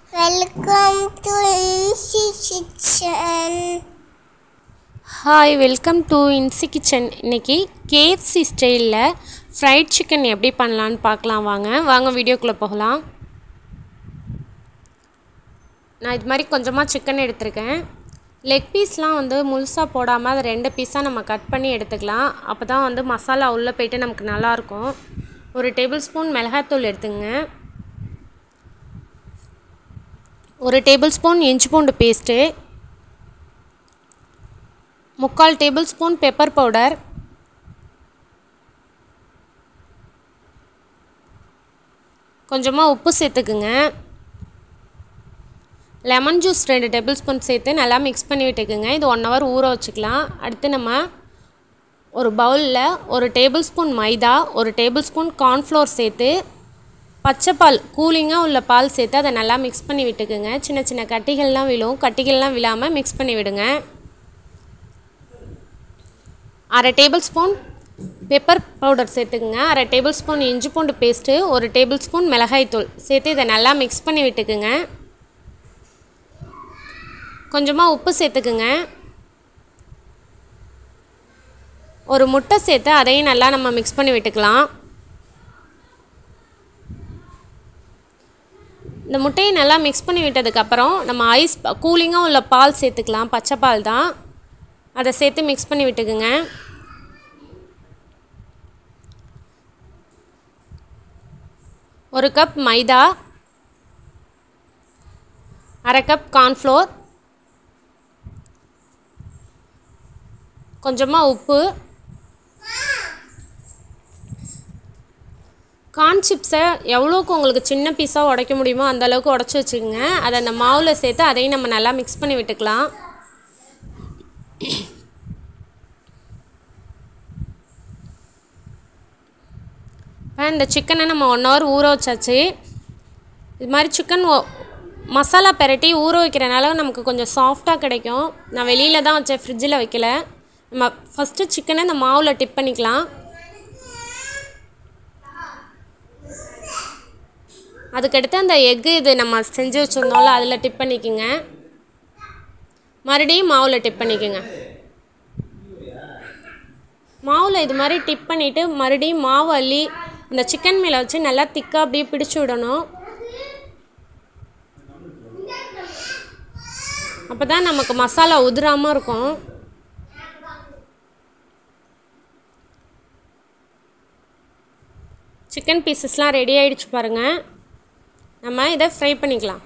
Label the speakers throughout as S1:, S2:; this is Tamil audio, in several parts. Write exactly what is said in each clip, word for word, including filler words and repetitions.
S1: Welcome to Insi Kitchen.
S2: Hi, welcome to Insi Kitchen. இன்னைக்கு K F C ஸ்டைல்ல ஃப்ரைட் சிக்கன் எப்படி பண்ணலாம்னு பார்க்கலாம் வாங்க. வாங்க வீடியோக்குள்ள போகலாம். நான் இது மாதிரி கொஞ்சமா சிக்கன் எடுத்துர்க்கேன். லெக் பீஸ்லாம் வந்து முழுசா போடாம அத ரெண்டு பீஸா நம்ம கட் பண்ணி எடுத்துக்கலாம். அப்பதான் வந்து மசாலா உள்ள போய்ட்டு நமக்கு நல்லா இருக்கும். ஒரு டேபிள்ஸ்பூன் மிளகாய்த்தூள் எடுத்துங்க. ஒரு டேபிள்ஸ்பூன் இஞ்சி பூண்டு பேஸ்ட், முக்கால் டேபிள்ஸ்பூன் பெப்பர் பவுடர், கொஞ்சமா உப்பு சேர்த்துக்குங்க. லெமன் ஜூஸ் ரெண்டு டேபிள்ஸ்பூன் சேர்த்து நல்லா மிக்ஸ் பண்ணி விட்டுக்குங்க. இது ஒன் ஹவர் ஊற வச்சுக்கலாம். அடுத்து நம்ம ஒரு பவுல்ல ஒரு டேபிள்ஸ்பூன் மைதா, ஒரு டேபிள்ஸ்பூன் கார்ன்ஃப்ளோர் சேர்த்து பச்சை பால் கூலிங்காக உள்ள பால் சேர்த்து அதை நல்லா மிக்ஸ் பண்ணி விட்டுக்குங்க. சின்ன சின்ன கட்டிகள்லாம் விழும், கட்டிகள்லாம் விழாமல் மிக்ஸ் பண்ணி விடுங்க. அரை டேபிள் ஸ்பூன் பெப்பர் பவுடர் சேர்த்துக்குங்க. அரை டேபிள் ஸ்பூன் இஞ்சி பூண்டு பேஸ்ட்டு, ஒரு டேபிள் ஸ்பூன் மிளகாய்த்தூள் சேர்த்து இதை நல்லா மிக்ஸ் பண்ணி விட்டுக்குங்க. கொஞ்சமாக உப்பு சேர்த்துக்குங்க. ஒரு முட்டை சேர்த்து அதையும் நல்லா நம்ம மிக்ஸ் பண்ணி விட்டுக்கலாம். இந்த முட்டையை நல்லா மிக்ஸ் பண்ணி விட்டதுக்கப்புறம் நம்ம ஐஸ் கூலிங்காக உள்ள பால் சேர்த்துக்கலாம். பச்சை பால் தான், அதை சேர்த்து மிக்ஸ் பண்ணி விட்டுக்குங்க. ஒரு கப் மைதா, அரை கப் கார்ன்ஃப்ளோர், கொஞ்சமாக உப்பு, கார்ன் சிப்ஸை எவ்வளோக்கு உங்களுக்கு சின்ன பீஸாக உடைக்க முடியுமோ அந்தளவுக்கு உடச்சி வச்சுக்கோங்க. அதை அந்த மாவில் சேர்த்து அதையும் நம்ம நல்லா மிக்ஸ் பண்ணி விட்டுக்கலாம். இந்த சிக்கனை நம்ம ஒன் ஹவர் ஊற வச்சாச்சு. இது மாதிரி சிக்கன் மசாலா பெரட்டி ஊற வைக்கிறனால நமக்கு கொஞ்சம் சாஃப்டாக கிடைக்கும். நான் வெளியில் தான் வச்சேன், ஃப்ரிட்ஜில் வைக்கல. நம்ம ஃபஸ்ட்டு சிக்கனை இந்த மாவில் டிப் பண்ணிக்கலாம். அதுக்கடுத்து அந்த எக்கு இது நம்ம செஞ்சு வச்சுருந்தோம்ல அதில் டிப் பண்ணிக்கோங்க. மறுபடியும் மாவில் டிப் பண்ணிக்கோங்க. மாவில் இது மாதிரி டிப் பண்ணிவிட்டு மறுபடியும் மாவு அள்ளி இந்த சிக்கன் மேலே வச்சு நல்லா திக்காக அப்படியே பிடிச்சி விடணும். அப்போ தான் நமக்கு மசாலா உதிராமல் இருக்கும். சிக்கன் பீசஸ்லாம் ரெடி ஆகிடுச்சு பாருங்கள். நம்ம இதை ஃப்ரை பண்ணிக்கலாம்.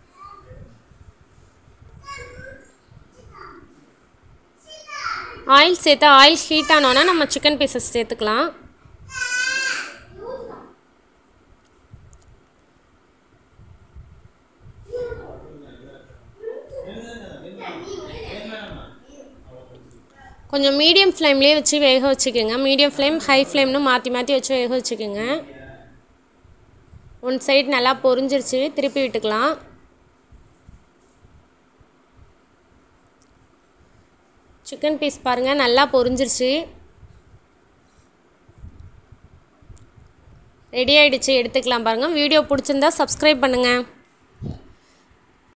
S2: ஆயில் சேர்த்து ஆயில் ஹீட் ஆனோன்னா நம்ம சிக்கன் பீசஸ் சேர்த்துக்கலாம். கொஞ்சம் மீடியம் ஃப்ளேம்லேயே வச்சு வேக வச்சுக்கோங்க. மீடியம் ஃப்ளேம் ஹை ஃப்ளேம்னு மாற்றி மாற்றி வச்சு வேக வச்சுக்கோங்க. ஒன் சைடு நல்லா பொரிஞ்சிருச்சு, திருப்பி விட்டுக்கலாம். சிக்கன் பீஸ் பாருங்கள் நல்லா பொரிஞ்சிருச்சு, ரெடி ஆகிடுச்சு. எடுத்துக்கலாம் பாருங்கள். வீடியோ பிடிச்சிருந்தா சப்ஸ்கிரைப் பண்ணுங்கள்.